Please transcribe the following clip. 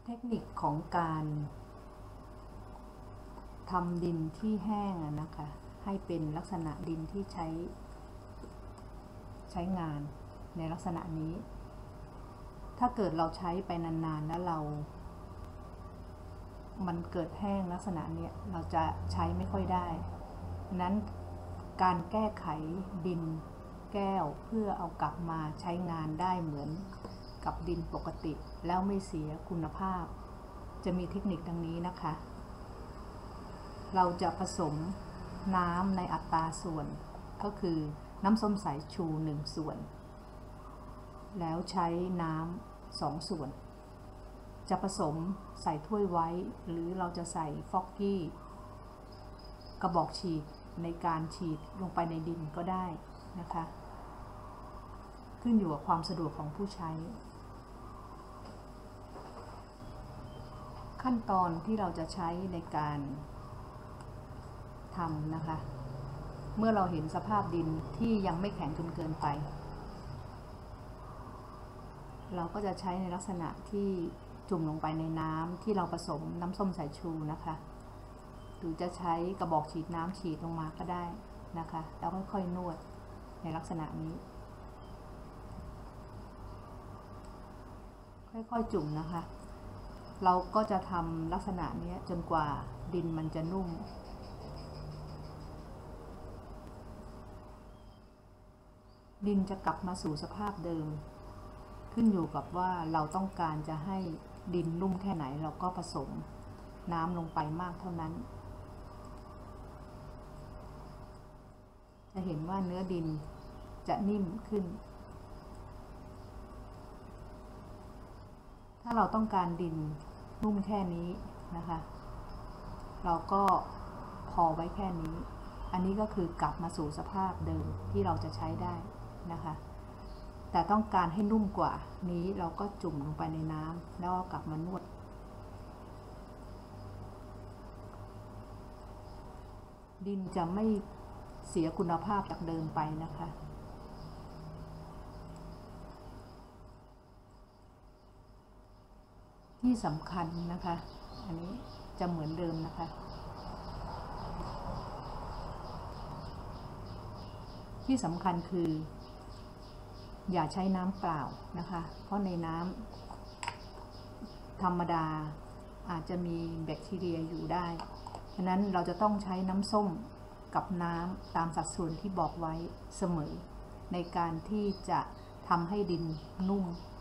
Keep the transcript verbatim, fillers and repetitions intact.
เทคนิคของการทำดินที่แห้งนะคะให้เป็นลักษณะดินที่ใช้ใช้งานในลักษณะนี้ ถ้าเกิดเราใช้ไปนานๆแล้วเรามันเกิดแห้งลักษณะนี้เราจะใช้ไม่ค่อยได้นั้นการแก้ไขดินแก้วเพื่อเอากลับมาใช้งานได้เหมือนกับดินปกติแล้วไม่เสียคุณภาพจะมีเทคนิคดังนี้นะคะเราจะผสมน้ำในอัตราส่วนก็คือน้ำส้มสายชูหนึ่งส่วนแล้วใช้น้ำสองส่วนจะผสมใส่ถ้วยไว้หรือเราจะใส่ฟอกกี้กระบอกฉีดในการฉีดลงไปในดินก็ได้นะคะขึ้นอยู่กับความสะดวกของผู้ใช้ขั้นตอนที่เราจะใช้ในการทำนะคะเมื่อเราเห็นสภาพดินที่ยังไม่แข็งจนเกินไปเราก็จะใช้ในลักษณะที่จุ่มลงไปในน้ำที่เราผสมน้ำส้มสายชูนะคะหรือจะใช้กระบอกฉีดน้ำฉีดลงมาก็ได้นะคะแล้วค่อยๆนวดในลักษณะนี้ค่อยๆจุ่มนะคะเราก็จะทำลักษณะนี้จนกว่าดินมันจะนุ่มดินจะกลับมาสู่สภาพเดิมขึ้นอยู่กับว่าเราต้องการจะให้ดินนุ่มแค่ไหนเราก็ผสมน้ำลงไปมากเท่านั้นจะเห็นว่าเนื้อดินจะนิ่มขึ้นถ้าเราต้องการดินนุ่มแค่นี้นะคะเราก็พอไว้แค่นี้อันนี้ก็คือกลับมาสู่สภาพเดิมที่เราจะใช้ได้นะคะแต่ต้องการให้นุ่มกว่านี้เราก็จุ่มลงไปในน้ำแล้วกลับมานวดดินจะไม่เสียคุณภาพจากเดิมไปนะคะที่สำคัญนะคะอันนี้จะเหมือนเดิมนะคะที่สำคัญคืออย่าใช้น้ำเปล่านะคะเพราะในน้ำธรรมดาอาจจะมีแบคทีเรียอยู่ได้ฉะนั้นเราจะต้องใช้น้ำส้มกับน้ำตามสัดส่วนที่บอกไว้เสมอในการที่จะทำให้ดินนุ่ม